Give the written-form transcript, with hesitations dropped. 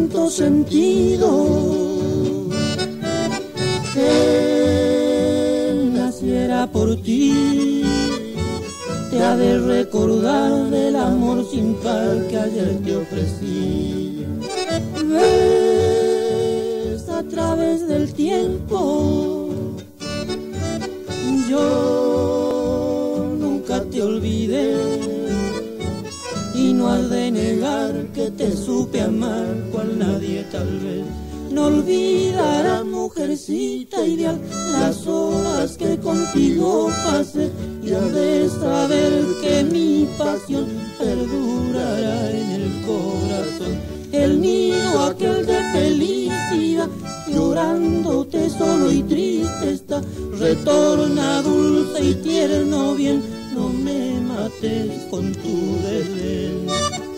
tanto sentido que naciera por ti. Te ha de recordar del amor sin par que ayer te ofrecí. Ves a través del tiempo, yo nunca te olvidé, y no has de negar que te supe amar cual nadie tal vez. No olvidarás, mujercita ideal, las horas que contigo pasé, y has de saber que mi pasión perdurará en el corazón. El nido aquel de felicidad, llorándote solo y triste está. Retorna dulce y tierno bien, no me mates con tu desdén.